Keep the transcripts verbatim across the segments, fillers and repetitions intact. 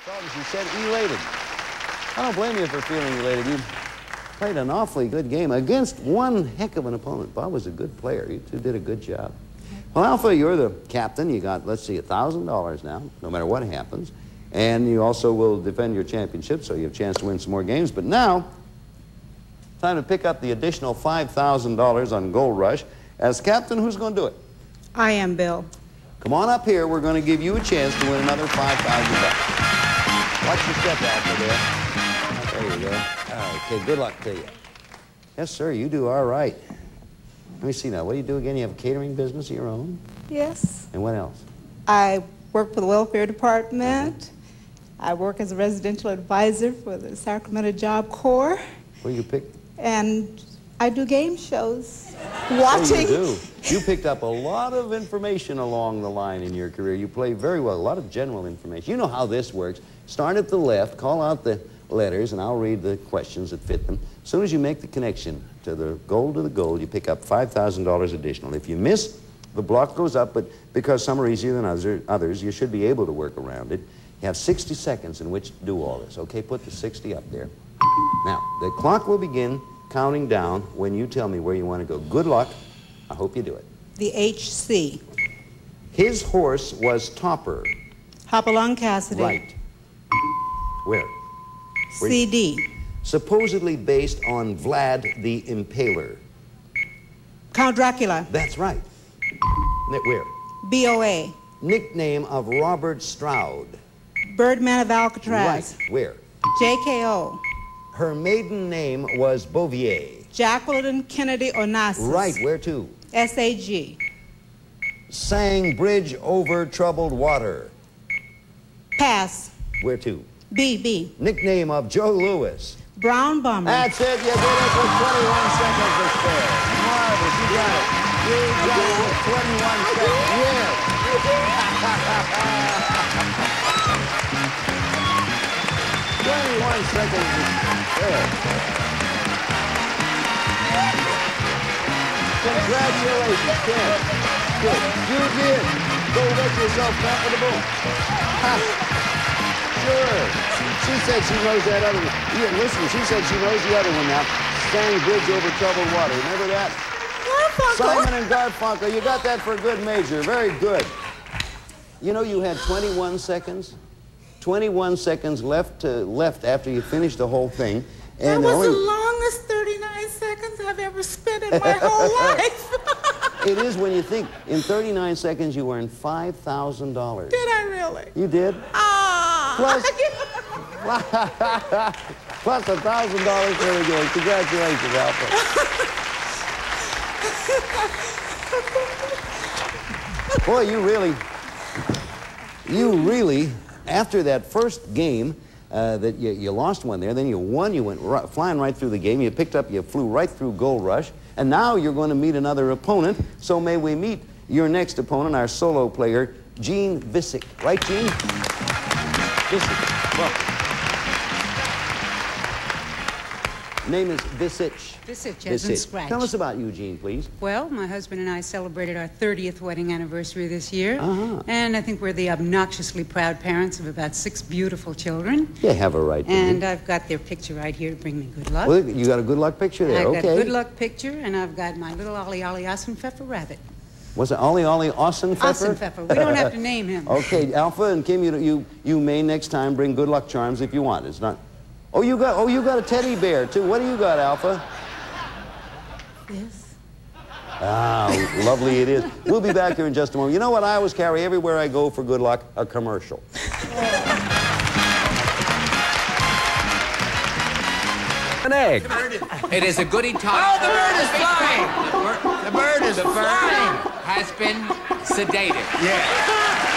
She said elated. I don't blame you for feeling elated. You played an awfully good game against one heck of an opponent. Bob was a good player. You two did a good job. Well, Alpha, you're the captain. You got, let's see, one thousand dollars now, no matter what happens. And you also will defend your championship, so you have a chance to win some more games. But now, time to pick up the additional five thousand dollars on Gold Rush. As captain, who's going to do it? I am, Bill. Come on up here. We're going to give you a chance to win another five thousand dollars. Watch your step out there. There you go. Okay, good luck to you. Yes, sir, you do all right. Let me see now. What do you do again? You have a catering business of your own? Yes. And what else? I work for the welfare department. Mm-hmm. I work as a residential advisor for the Sacramento Job Corps. Well, you pick? And I do game shows. Watching. Oh, you do. You picked up a lot of information along the line in your career. You play very well. A lot of general information. You know how this works. Start at the left, call out the letters, and I'll read the questions that fit them. As soon as you make the connection to the gold to the gold, you pick up five thousand dollars additional. If you miss, the block goes up, but because some are easier than other, others, you should be able to work around it. You have sixty seconds in which to do all this. Okay, put the sixty up there. Now, the clock will begin counting down when you tell me where you want to go. Good luck. I hope you do it. The H C. His horse was Topper. Hopalong Cassidy. Right. Where? Where C D. Supposedly based on Vlad the Impaler. Count Dracula. That's right. Where? B O A. Nickname of Robert Stroud. Birdman of Alcatraz. Right. Where? J K O. Her maiden name was Bouvier. Jacqueline Kennedy Onassis. Right. Where to? S A G. Sang Bridge Over Troubled Water. Pass. Where to? B, B. Nickname of Joe Louis. Brown Bomber. That's it. You did it with twenty-one seconds to spare. Marvelous. You got it. You got it with twenty-one seconds. Yes. twenty-one seconds to spare. Congratulations, Ken. Good. You did. Go make yourself comfortable. Sure. She said she knows that other one. Yeah, listen, she said she knows the other one now. Sang Bridge Over Troubled Water. Remember that? Garfunkel. Simon and Garfunkel. You got that for a good major. Very good. You know you had twenty-one seconds? twenty-one seconds left to left after you finished the whole thing. And that was only... the longest thirty-nine seconds I've ever spent in my whole life. It is when you think. In thirty-nine seconds, you earned five thousand dollars. Did I really? You did? Ah! Plus, plus a thousand dollars for the game. Congratulations, Alpha. Boy, you really, you really, after that first game, uh, that you, you lost one there, then you won, you went right, flying right through the game, you picked up, you flew right through Gold Rush, and now you're going to meet another opponent, so may we meet your next opponent, our solo player, Gene Visick. Right, Gene? Visick. Welcome. Name is Visich. Visich, as in scratch. Tell us about you, Gene, please. Well, my husband and I celebrated our thirtieth wedding anniversary this year. Uh-huh. And I think we're the obnoxiously proud parents of about six beautiful children. You have a right to And be. I've got their picture right here to bring me good luck. Well, you got a good luck picture there, I've okay. got a good luck picture, and I've got my little Ollie Ollie Ossenpfeffer rabbit. Was it Ollie Ollie Ossenpfeffer? Ossenpfeffer. We don't have to name him. Okay, Alpha and Kim, you, you, you may next time bring good luck charms if you want. It's not... Oh, you got, oh, you got a teddy bear, too. What do you got, Alpha? This. Ah, lovely it is. We'll be back here in just a moment. You know what I always carry everywhere I go for good luck? A commercial. An egg. It is a goody time. Oh, the bird is flying. The bird, The bird is the bird flying. has been sedated. Yeah.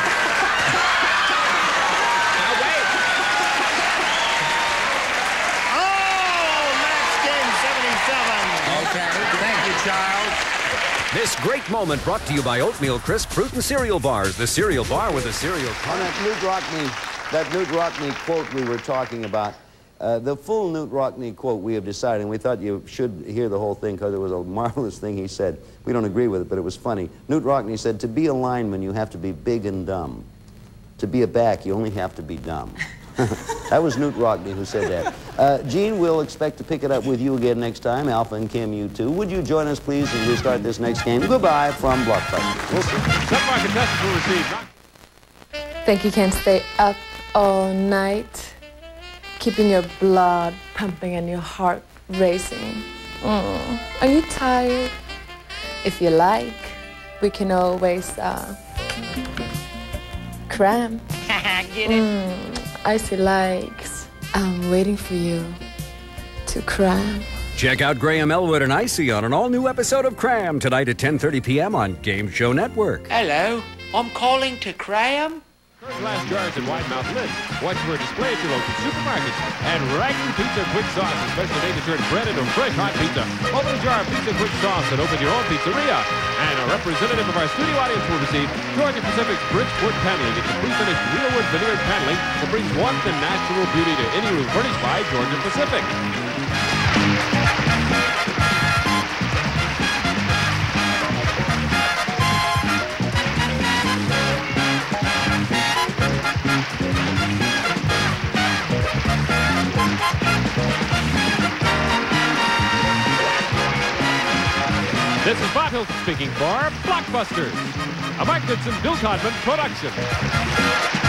Child. This great moment brought to you by Oatmeal Crisp Fruit and Cereal Bars, the cereal bar with a cereal On car. that Newt Rockney, that Newt Rockney quote we were talking about, uh, the full Newt Rockney quote we have decided, and we thought you should hear the whole thing because it was a marvelous thing he said. We don't agree with it, but it was funny. Newt Rockney said, to be a lineman, you have to be big and dumb. to be a back, you only have to be dumb. That was Newt Rockney who said that. Uh, Gene, we'll expect to pick it up with you again next time. Alpha and Kim, you too. Would you join us, please, as we start this next game? Goodbye from Blockbusters. We'll see. Some of our contestants will receive... Think you can stay up all night, keeping your blood pumping and your heart racing? Mm. Are you tired? If you like, we can always uh, cram. Get it? Mm. Icy likes. I'm waiting for you to cram. Check out Graham Elwood and Icy on an all-new episode of Cram tonight at ten thirty p m on Game Show Network. Hello, I'm calling to cram. glass jars and wide-mouth lids. Watch for a display at your local supermarkets. And Raglan Pizza Quick Sauce, a special day to turn bread into fresh hot pizza. Open a jar of Pizza Quick Sauce and open your own pizzeria. And a representative of our studio audience will receive Georgia Pacific's Bridgeport Paneling. It's a pre-finished wheelwood veneered paneling that brings warmth and natural beauty to any room furnished by Georgia Pacific. This is Bob Hilton speaking for Blockbusters, a Mike Goodson, Bill Codman production.